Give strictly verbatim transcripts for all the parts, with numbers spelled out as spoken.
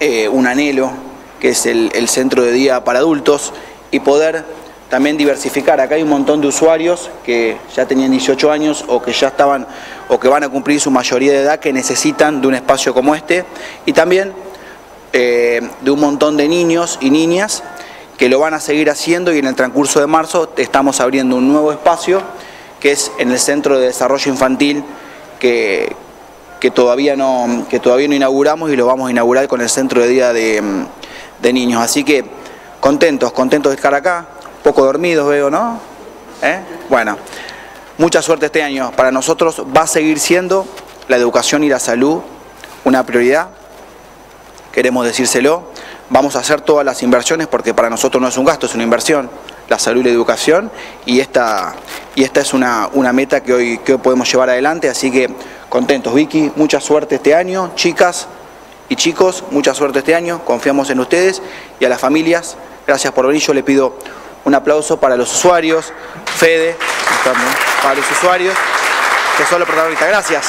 eh, un anhelo, que es el, el centro de día para adultos, y poder también diversificar. Acá hay un montón de usuarios que ya tenían dieciocho años o que ya estaban o que van a cumplir su mayoría de edad, que necesitan de un espacio como este, y también eh, de un montón de niños y niñas que lo van a seguir haciendo, y en el transcurso de marzo estamos abriendo un nuevo espacio que es en el Centro de Desarrollo Infantil, que, que, todavía, no, que todavía no inauguramos, y lo vamos a inaugurar con el Centro de Día de, de Niños. Así que contentos, contentos de estar acá, poco dormidos veo, ¿no? ¿Eh? Bueno, mucha suerte este año. Para nosotros va a seguir siendo la educación y la salud una prioridad, queremos decírselo. Vamos a hacer todas las inversiones, porque para nosotros no es un gasto, es una inversión, la salud y la educación, y esta, y esta es una, una meta que hoy, que hoy podemos llevar adelante. Así que contentos. Vicky, mucha suerte este año. Chicas y chicos, mucha suerte este año, confiamos en ustedes, y a las familias, gracias por venir. Yo le pido un aplauso para los usuarios, Fede, para los usuarios, que son los protagonistas. Gracias.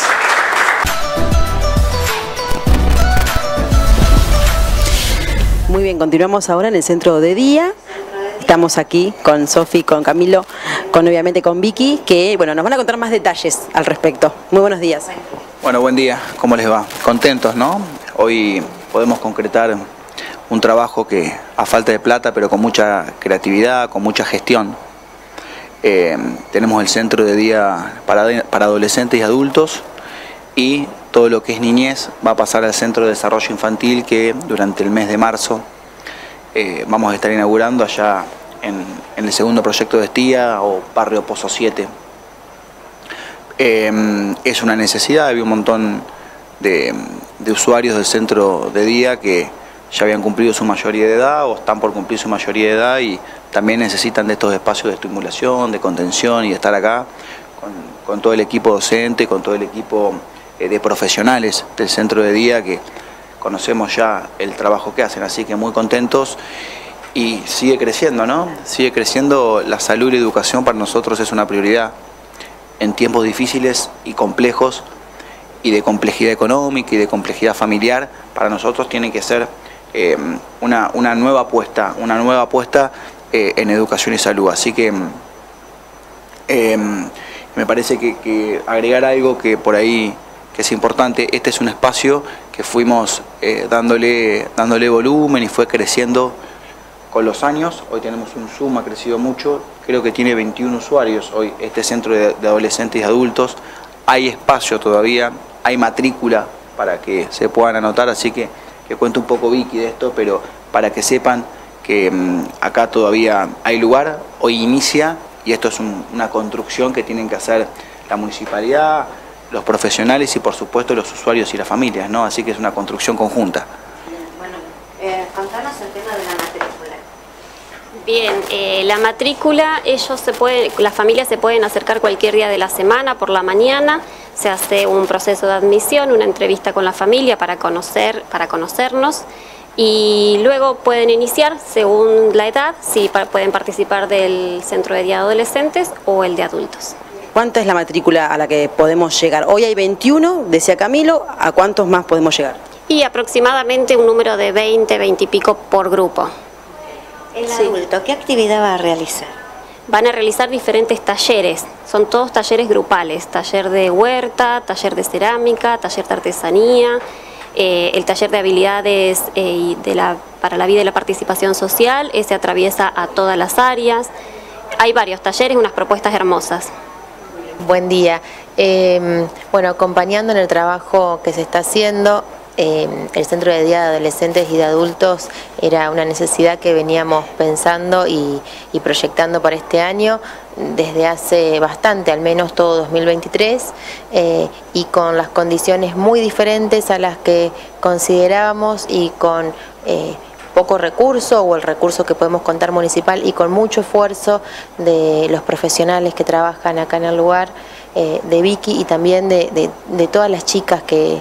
Muy bien, continuamos ahora en el centro de día. Estamos aquí con Sofi, con Camilo, con obviamente con Vicky, que bueno, nos van a contar más detalles al respecto. Muy buenos días. Bueno, buen día, ¿cómo les va? Contentos, ¿no? Hoy podemos concretar un trabajo que a falta de plata, pero con mucha creatividad, con mucha gestión. Eh, tenemos el centro de día para, para adolescentes y adultos, y todo lo que es niñez va a pasar al Centro de Desarrollo Infantil, que durante el mes de marzo eh, vamos a estar inaugurando allá en, en el segundo proyecto de Estía, o barrio Pozo siete. Eh, es una necesidad, había un montón de, de usuarios del centro de día que ya habían cumplido su mayoría de edad o están por cumplir su mayoría de edad, y también necesitan de estos espacios de estimulación, de contención, y de estar acá con, con todo el equipo docente, con todo el equipo eh, de profesionales del centro de día, que conocemos ya el trabajo que hacen. Así que muy contentos, y sigue creciendo, ¿no? Sigue creciendo. La salud y la educación para nosotros es una prioridad en tiempos difíciles y complejos, y de complejidad económica y de complejidad familiar. Para nosotros tiene que ser eh, una, una nueva apuesta, una nueva apuesta eh, en educación y salud. Así que eh, me parece que, que agregar algo que por ahí que es importante. Este es un espacio que fuimos eh, dándole, dándole volumen, y fue creciendo con los años. Hoy tenemos un Zoom, ha crecido mucho, creo que tiene veintiún usuarios hoy este centro de, de adolescentes y adultos. Hay espacio todavía, hay matrícula para que se puedan anotar, así que que cuento un poco Vicky de esto, pero para que sepan que mmm, acá todavía hay lugar. Hoy inicia, y esto es un, una construcción que tienen que hacer la municipalidad, los profesionales y por supuesto los usuarios y las familias, ¿no? Así que es una construcción conjunta. Bueno, eh, contanos el tema de la matrícula. Bien, eh, la matrícula, ellos se pueden, las familias se pueden acercar cualquier día de la semana por la mañana. Se hace un proceso de admisión, una entrevista con la familia para conocer, para conocernos, y luego pueden iniciar según la edad, si pa pueden participar del centro de día de adolescentes o el de adultos. ¿Cuánta es la matrícula a la que podemos llegar? Hoy hay veintiuno, decía Camilo, ¿a cuántos más podemos llegar? Y aproximadamente un número de veinte, veinte y pico por grupo. El adulto, ¿qué actividad va a realizar? Van a realizar diferentes talleres, son todos talleres grupales, taller de huerta, taller de cerámica, taller de artesanía, eh, el taller de habilidades eh, de la, para la vida y la participación social, ese atraviesa a todas las áreas. Hay varios talleres, unas propuestas hermosas. Buen día. Eh, bueno, acompañando en el trabajo que se está haciendo, Eh, el centro de día de adolescentes y de adultos era una necesidad que veníamos pensando y, y proyectando para este año desde hace bastante, al menos todo dos mil veintitrés, eh, y con las condiciones muy diferentes a las que considerábamos, y con eh, poco recurso o el recurso que podemos contar municipal, y con mucho esfuerzo de los profesionales que trabajan acá en el lugar, eh, de Vicky y también de, de, de todas las chicas que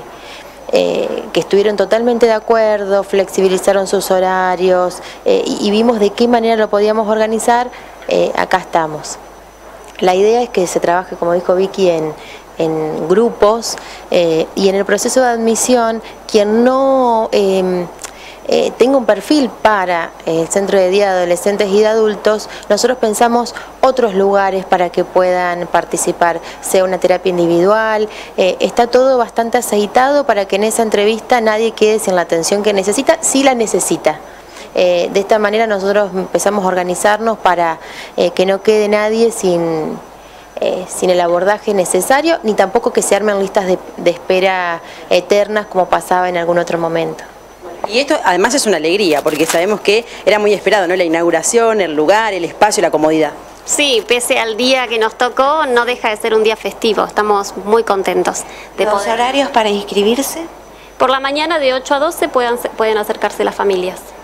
Eh, que estuvieron totalmente de acuerdo, flexibilizaron sus horarios eh, y, y vimos de qué manera lo podíamos organizar. Eh, acá estamos. La idea es que se trabaje, como dijo Vicky, en, en grupos eh, y en el proceso de admisión, quien no, eh, eh, tenga un perfil para el centro de día de adolescentes y de adultos, nosotros pensamos otros lugares para que puedan participar, sea una terapia individual, eh, está todo bastante aceitado para que en esa entrevista nadie quede sin la atención que necesita, si la necesita. Eh, de esta manera nosotros empezamos a organizarnos para eh, que no quede nadie sin, eh, sin el abordaje necesario, ni tampoco que se armen listas de, de espera eternas como pasaba en algún otro momento. Y esto además es una alegría, porque sabemos que era muy esperado, ¿no? La inauguración, el lugar, el espacio, la comodidad. Sí, pese al día que nos tocó, no deja de ser un día festivo. Estamos muy contentos de ¿Los poder. horarios para inscribirse? Por la mañana de ocho a doce pueden, pueden acercarse las familias.